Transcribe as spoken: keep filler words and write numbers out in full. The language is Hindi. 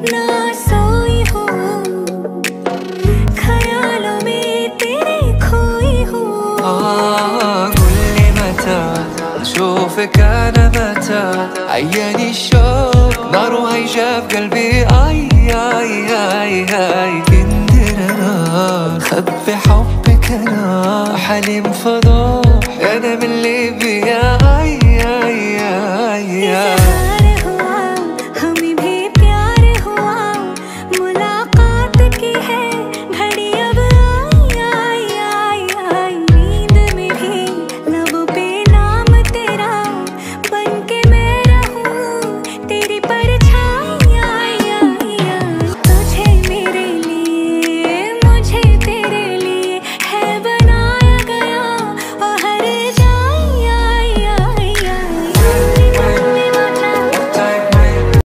ना सोई हूँ, ख्यालों में तेरे खोई हूँ. قول لي متى أشوفك أنا متى، عياني الشوق نار وهيجة في قلبي